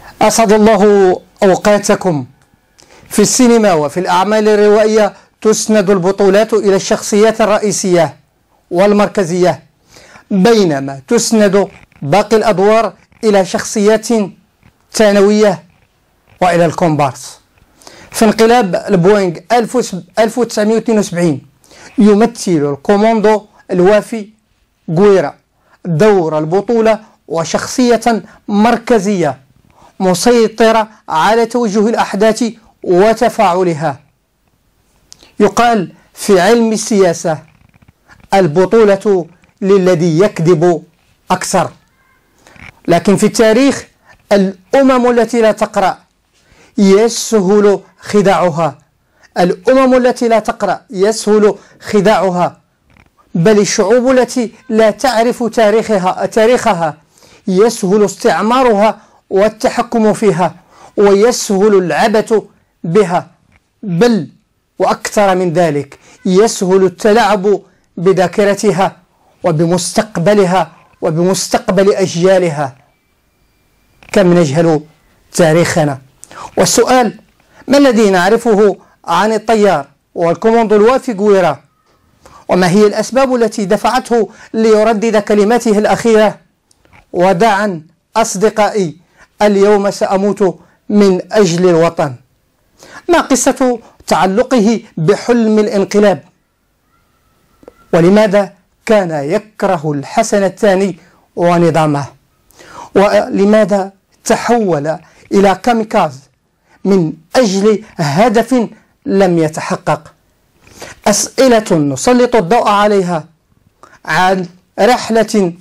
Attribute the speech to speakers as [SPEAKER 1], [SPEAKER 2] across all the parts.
[SPEAKER 1] أسعد الله أوقاتكم. في السينما وفي الأعمال الروائية تسند البطولات إلى الشخصيات الرئيسية والمركزية، بينما تسند باقي الأدوار إلى شخصيات ثانوية وإلى الكومبارس. في انقلاب البوينغ 1972 يمثل الكوموندو الوافي غويرا دور البطولة وشخصية مركزية مسيطرة على توجه الأحداث وتفاعلها. يقال في علم السياسة: البطولة للذي يكذب أكثر. لكن في التاريخ الأمم التي لا تقرأ يسهل خداعها، الأمم التي لا تقرأ يسهل خداعها، بل الشعوب التي لا تعرف تاريخها يسهل استعمارها والتحكم فيها، ويسهل العبث بها، بل وأكثر من ذلك يسهل التلاعب بذاكرتها وبمستقبلها وبمستقبل أجيالها. كم نجهل تاريخنا؟ والسؤال: ما الذي نعرفه عن الطيار والكوموندو الوافي غويرا؟ وما هي الأسباب التي دفعته ليردد كلماته الأخيرة: وداعا أصدقائي، اليوم سأموت من أجل الوطن؟ ما قصة تعلقه بحلم الانقلاب؟ ولماذا كان يكره الحسن الثاني ونظامه؟ ولماذا تحول إلى كاميكاز من أجل هدف لم يتحقق؟ أسئلة نسلط الضوء عليها عن رحلة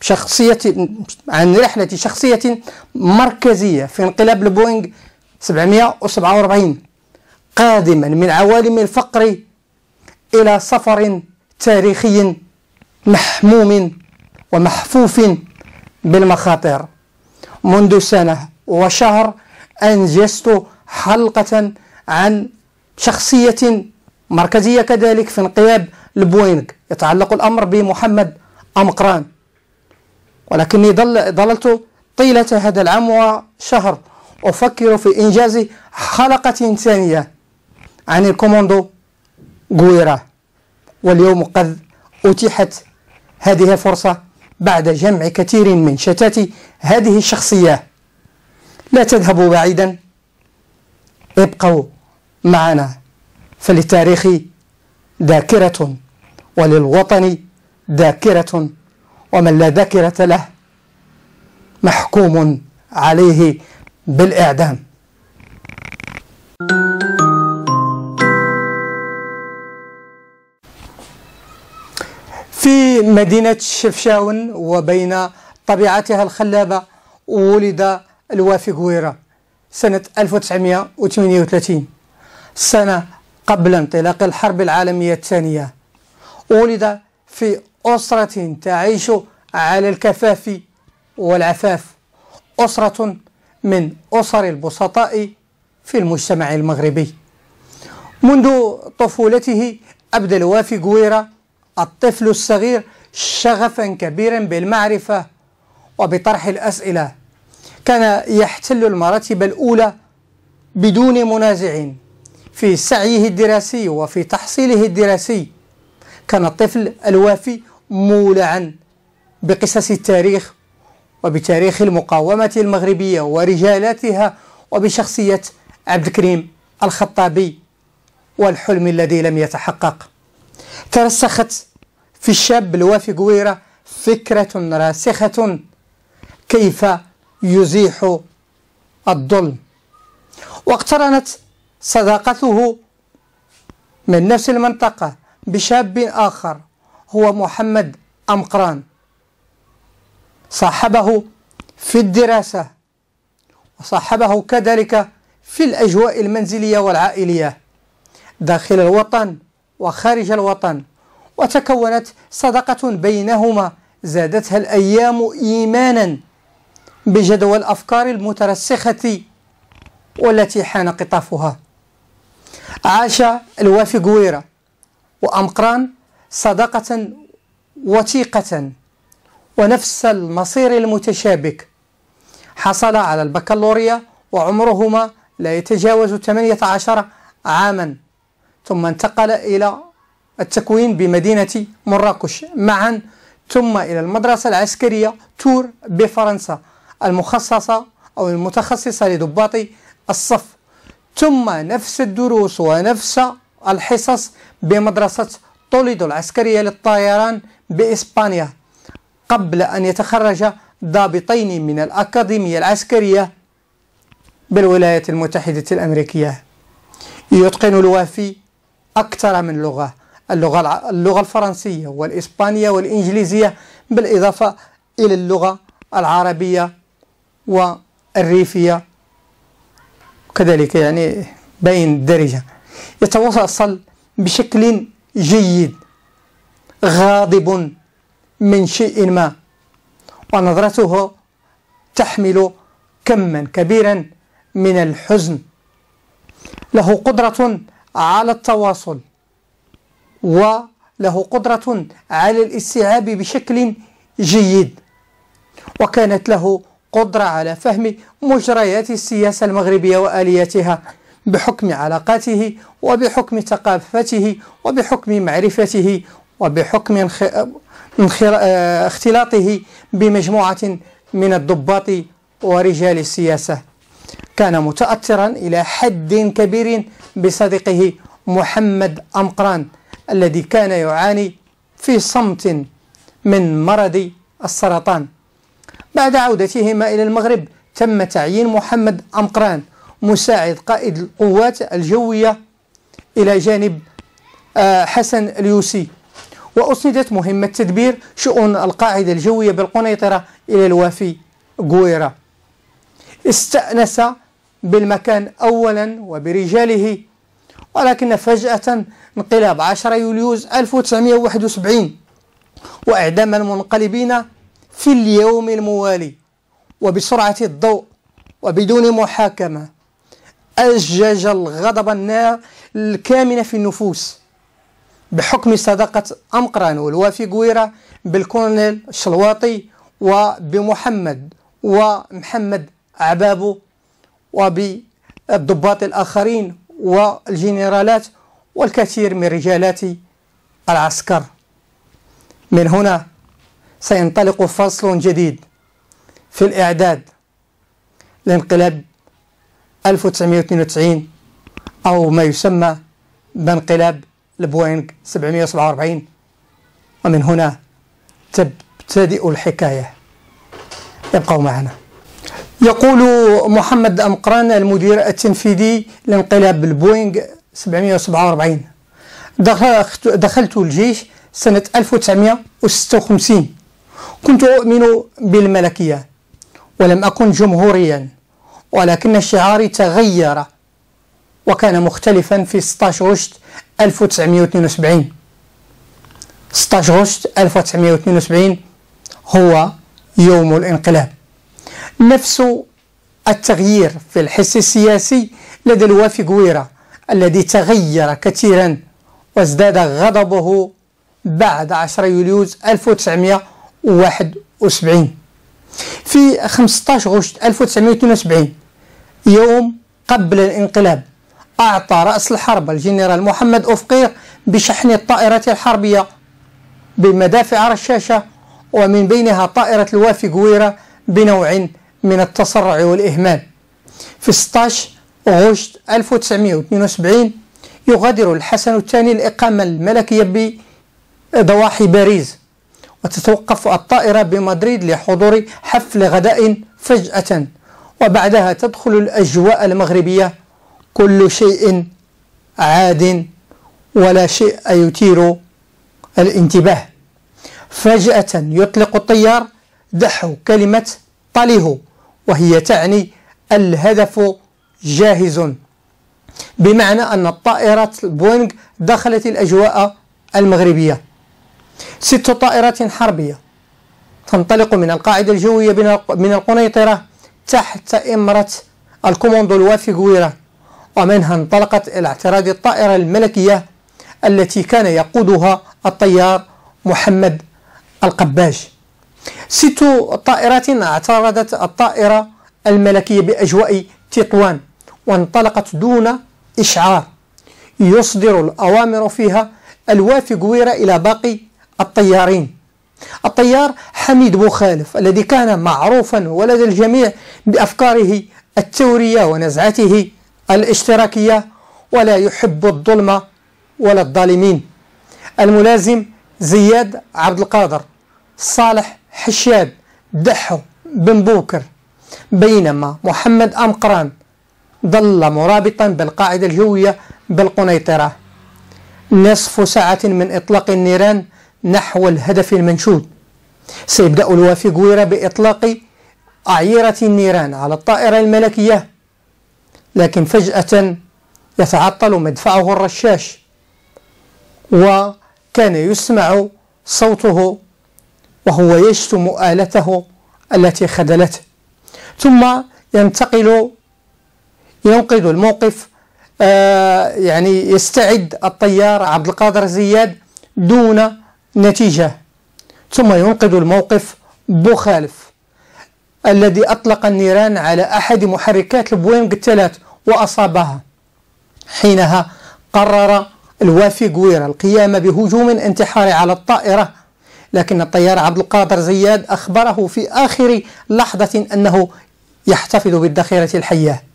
[SPEAKER 1] شخصية مركزية في انقلاب البوينغ 747، قادما من عوالم الفقر إلى سفر تاريخي محموم ومحفوف بالمخاطر. منذ سنة وشهر أنجزت حلقة عن شخصية مركزية كذلك في انقلاب البوينغ، يتعلق الأمر بمحمد أمقران، ولكني ظللت طيلة هذا العام وشهر أفكر في إنجاز حلقة ثانية عن الكوموندو غويرا، واليوم قد أتيحت هذه الفرصة بعد جمع كثير من شتات هذه الشخصية. لا تذهبوا بعيدا، ابقوا معنا، فللتاريخ ذاكرة وللوطن ذاكرة، ومن لا ذاكرة له محكوم عليه بالإعدام. في مدينة شفشاون وبين طبيعتها الخلابة ولد الوافي غويرا سنة 1938، سنة قبل انطلاق الحرب العالمية الثانية. ولد في أسرة تعيش على الكفاف والعفاف، أسرة من أسر البسطاء في المجتمع المغربي. منذ طفولته أبدى الوافي غويرا الطفل الصغير شغفا كبيرا بالمعرفة وبطرح الأسئلة. كان يحتل المراتب الأولى بدون منازع في سعيه الدراسي وفي تحصيله الدراسي. كان الطفل الوافي مولعا بقصص التاريخ وبتاريخ المقاومة المغربية ورجالاتها وبشخصية عبد الكريم الخطابي والحلم الذي لم يتحقق. ترسخت في الشاب الوافي غويرا فكرة راسخة: كيف يزيح الظلم. واقترنت صداقته من نفس المنطقة بشاب آخر هو محمد أمقران، صاحبه في الدراسة وصاحبه كذلك في الأجواء المنزلية والعائلية داخل الوطن وخارج الوطن، وتكونت صداقة بينهما زادتها الأيام إيمانا بجدوى الأفكار المترسخة والتي حان قطافها. عاش الوافي غويرا وأمقران صداقة وثيقة ونفس المصير المتشابك. حصل على البكالوريا وعمرهما لا يتجاوز 18 عاما، ثم انتقل إلى التكوين بمدينة مراكش معا، ثم إلى المدرسة العسكرية تور بفرنسا المخصصة أو المتخصصة لضباط الصف، ثم نفس الدروس ونفس الحصص بمدرسة طوليدو العسكرية للطيران بإسبانيا، قبل أن يتخرج ضابطين من الأكاديمية العسكرية بالولايات المتحدة الأمريكية. يتقن الوافي أكثر من لغة، اللغة الفرنسية والإسبانية والإنجليزية، بالإضافة إلى اللغة العربية والريفية كذلك، يعني بين الدارجة. يتواصل بشكل جيد، غاضب من شيء ما، ونظرته تحمل كما كبيرا من الحزن. له قدرة على التواصل، وله قدرة على الاستيعاب بشكل جيد، وكانت له قدرة على فهم مجريات السياسة المغربية وآلياتها بحكم علاقاته وبحكم ثقافته وبحكم معرفته وبحكم اختلاطه بمجموعة من الضباط ورجال السياسة. كان متأثرا إلى حد كبير بصديقه محمد أمقران الذي كان يعاني في صمت من مرض السرطان. بعد عودتهما إلى المغرب تم تعيين محمد أمقران مساعد قائد القوات الجوية إلى جانب حسن اليوسي، وأسندت مهمة تدبير شؤون القاعدة الجوية بالقنيطرة إلى الوافي غويرة. استأنس بالمكان أولا وبرجاله، ولكن فجأة انقلاب 10 يوليوز 1971 وإعدام المنقلبين في اليوم الموالي وبسرعة الضوء وبدون محاكمة أجج الغضب النار الكامنة في النفوس بحكم صداقة أمقران والوافي غويرة بالكولونيل الشلواطي وبمحمد ومحمد عبابو وبالضباط الآخرين والجنرالات والكثير من رجالات العسكر. من هنا سينطلق فصل جديد في الإعداد لانقلاب 1992 أو ما يسمى بانقلاب البوينغ 747، ومن هنا تبتدئ الحكاية. ابقوا معنا. يقول محمد أمقران المدير التنفيذي لانقلاب البوينغ 747: دخلت الجيش سنة 1956، كنت أؤمن بالملكية ولم أكن جمهوريا، ولكن شعاري تغير وكان مختلفا في 16 غشت 1972. 16 غشت 1972 هو يوم الانقلاب. نفس التغيير في الحس السياسي لدى الوافي غويرة الذي تغير كثيرا وازداد غضبه بعد 10 يوليوز 1971. في 15 غشت 1972 يوم قبل الانقلاب أعطى رأس الحرب الجنرال محمد أفقير بشحن الطائرات الحربية بمدافع رشاشة، ومن بينها طائرة الوافي غويرة بنوع من التسرع والإهمال. في 16 غشت 1972 يغادر الحسن الثاني الإقامة الملكية بضواحي باريس، وتتوقف الطائرة بمدريد لحضور حفل غداء فجأة، وبعدها تدخل الأجواء المغربية كل شيء عاد ولا شيء يثير الانتباه. فجأة يطلق الطيار دحو كلمة طليه، وهي تعني الهدف جاهز، بمعنى أن الطائرات البوينغ دخلت الأجواء المغربية. 6 طائرات حربية تنطلق من القاعدة الجوية من القنيطرة تحت إمرة الكوموندو الوافي غويرة، ومنها انطلقت إلى اعتراض الطائرة الملكية التي كان يقودها الطيار محمد القباج. 6 طائرات اعترضت الطائرة الملكية بأجواء تطوان، وانطلقت دون إشعار يصدر الأوامر فيها الوافي قويرة إلى باقي الطيارين. الطيار حميد بوخالف الذي كان معروفا ولدى الجميع بأفكاره الثورية ونزعته الاشتراكية، ولا يحب الظلم ولا الظالمين. الملازم زياد عبد القادر، صالح حشاد، دحو بن بوكر، بينما محمد أمقران ظل مرابطا بالقاعدة الجوية بالقنيطرة. نصف ساعة من إطلاق النيران نحو الهدف المنشود، سيبدأ الوافي قويرة بإطلاق أعيرة النيران على الطائرة الملكية، لكن فجأة يتعطل مدفعه الرشاش، وكان يسمع صوته وهو يشتم آلته التي خذلته. ثم ينقذ الموقف، يعني يستعد الطيار عبد القادر زياد دون نتيجة، ثم ينقذ الموقف بوخالف الذي أطلق النيران على أحد محركات البوينغ الثلاث وأصابها. حينها قرر الوافي قويرة القيام بهجوم انتحاري على الطائرة، لكن الطيار عبد القادر زياد أخبره في آخر لحظة أنه يحتفظ بالذخيرة الحية.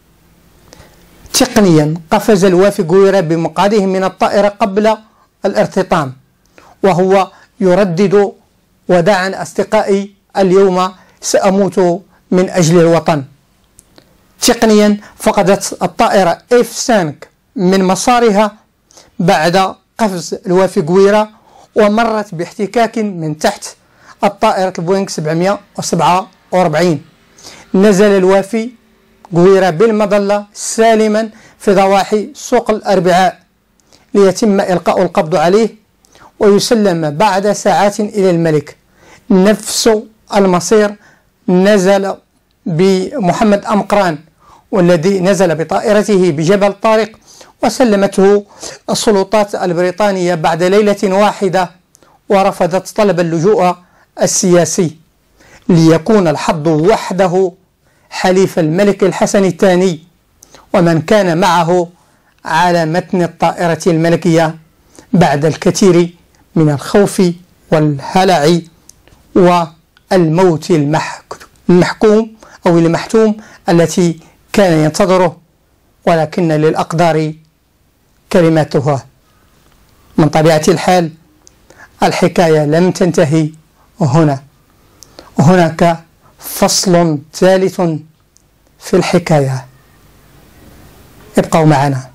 [SPEAKER 1] تقنيا قفز الوافي قويرة بمقعده من الطائرة قبل الارتطام وهو يردد: وداعا أصدقائي، اليوم سأموت من أجل الوطن. تقنيا فقدت الطائرة F5 من مسارها بعد قفز الوافي قويرة، ومرت باحتكاك من تحت الطائرة البوينغ 747. نزل الوافي قويرة بالمظلة سالما في ضواحي سوق الأربعاء ليتم إلقاء القبض عليه ويسلم بعد ساعات إلى الملك. نفس المصير نزل بمحمد أمقران، والذي نزل بطائرته بجبل طارق وسلمته السلطات البريطانية بعد ليلة واحدة، ورفضت طلب اللجوء السياسي ليكون الحظ وحده حليف الملك الحسن الثاني ومن كان معه على متن الطائرة الملكية بعد الكثير من الخوف والهلع والموت المحكوم أو المحتوم التي كان ينتظره، ولكن للأقدار كلماتها. من طبيعة الحال الحكاية لم تنتهي هنا، هناك فصل ثالث في الحكاية، ابقوا معنا.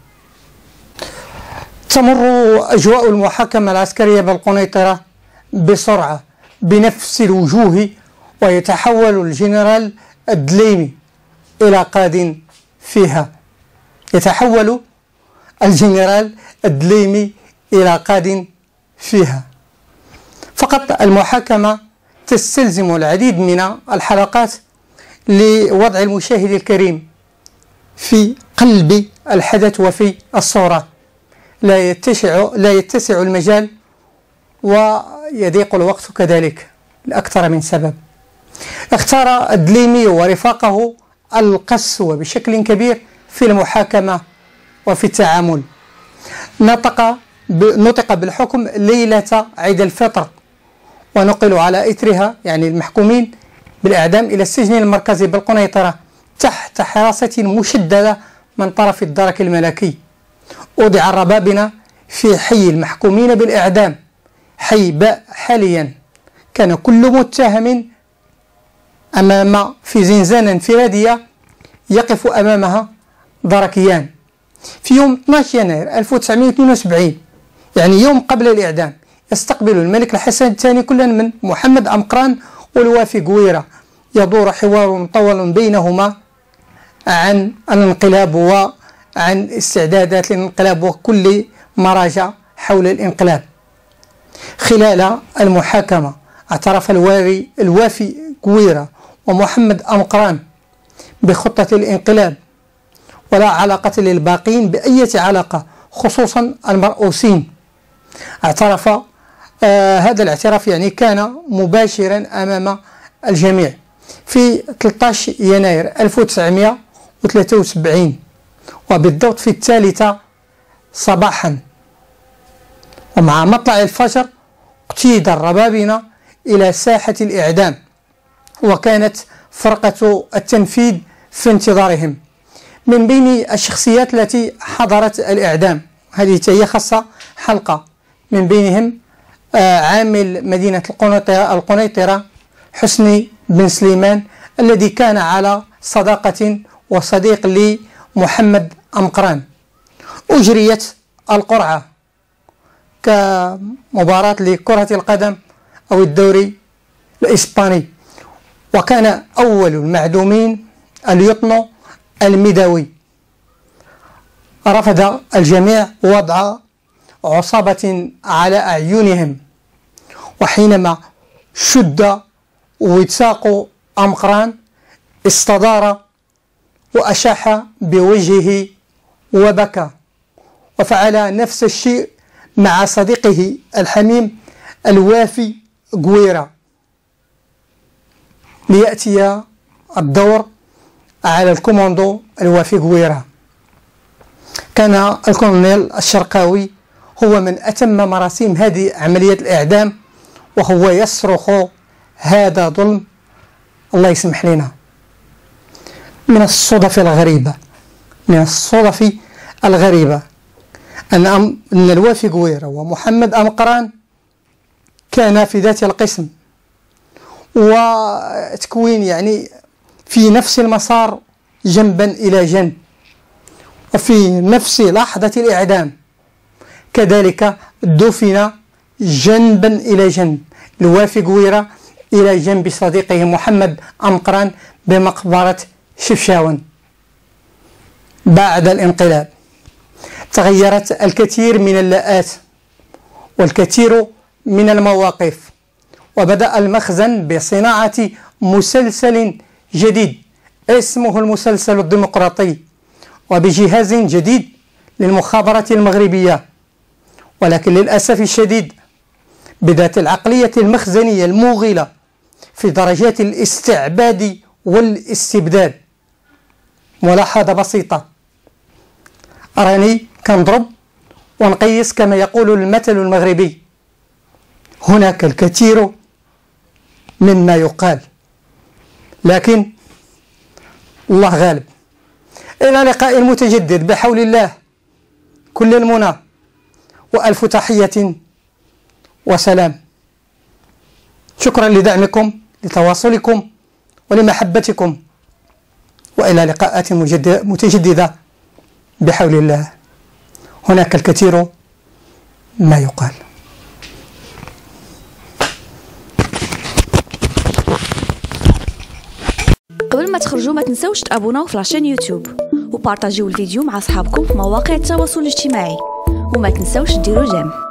[SPEAKER 1] تمر أجواء المحاكمة العسكرية بالقنيطرة بسرعة بنفس الوجوه، ويتحول الجنرال الدليمي إلى قاد فيها. يتحول الجنرال الدليمي إلى قاد فيها. فقط المحاكمة تستلزم العديد من الحلقات لوضع المشاهد الكريم في قلب الحدث وفي الصورة. لا يتسع المجال ويضيق الوقت كذلك لأكثر من سبب. اختار الدليمي ورفاقه القسوة بشكل كبير في المحاكمة وفي التعامل. نطق بالحكم ليلة عيد الفطر، ونقلوا على إثرها يعني المحكومين بالإعدام إلى السجن المركزي بالقنيطرة تحت حراسة مشددة من طرف الدرك الملكي. وضع الربابنة في حي المحكومين بالإعدام، حي باء. حاليا كان كل متهم في زنزانة انفرادية يقف أمامها دركيان. في يوم 12 يناير 1972 يعني يوم قبل الإعدام يستقبل الملك الحسن الثاني كلا من محمد أمقران والوافي قويرة. يدور حوار مطول بينهما عن الانقلاب وعن استعدادات الانقلاب وكل ما راجع حول الانقلاب. خلال المحاكمة اعترف الوافي قويرة ومحمد أمقران بخطة الانقلاب، ولا علاقة للباقين بأي علاقة، خصوصا المرؤوسين. اعترف هذا الاعتراف يعني كان مباشرا أمام الجميع. في 13 يناير 1973 وبالضبط في 3 صباحا، ومع مطلع الفجر اقتيد الربابنة إلى ساحة الإعدام، وكانت فرقة التنفيذ في انتظارهم. من بين الشخصيات التي حضرت الإعدام، هذه هي خاصة حلقة، من بينهم عامل مدينة القنيطرة حسني بن سليمان، الذي كان على صداقة وصديق لمحمد أمقران. أجريت القرعة كمباراة لكرة القدم أو الدوري الإسباني، وكان أول المعدومين اليطنو المداوي. رفض الجميع وضع عصابة على أعينهم، وحينما شد وثاق أمقران استدار وأشاح بوجهه وبكى، وفعل نفس الشيء مع صديقه الحميم الوافي غويرا، ليأتي الدور على الكوماندو الوافي غويرا. كان الكولونيل الشرقاوي هو من أتم مراسيم هذه عملية الإعدام، وهو يصرخ: هذا ظلم، الله يسمح لنا. من الصدف الغريبة أن الوافي غويرا ومحمد أمقران كان في ذات القسم، وتكوين يعني في نفس المسار جنبا إلى جنب، وفي نفس لحظة الإعدام كذلك دفن جنبا إلى جنب الوافي غويرا إلى جنب صديقه محمد أمقران بمقبرة شفشاون. بعد الانقلاب تغيرت الكثير من اللاءات والكثير من المواقف، وبدأ المخزن بصناعة مسلسل جديد اسمه المسلسل الديمقراطي، وبجهاز جديد للمخابرات المغربية، ولكن للأسف الشديد بذات العقلية المخزنية الموغلة في درجات الاستعباد والاستبداد. ملاحظة بسيطة: أراني كنضرب ونقيس كما يقول المثل المغربي، هناك الكثير مما يقال، لكن الله غالب. إلى لقاء متجدد بحول الله، كل المنى وألف تحية وسلام. شكرا لدعمكم، لتواصلكم ولمحبتكم، وإلى لقاءات متجددة بحول الله. هناك الكثير ما يقال.
[SPEAKER 2] قبل ما تخرجوا ما تنسوش تابوناو في لاشين يوتيوب وبارطاجيو الفيديو مع اصحابكم في مواقع التواصل الاجتماعي، وما تنسوش ديروا جيم.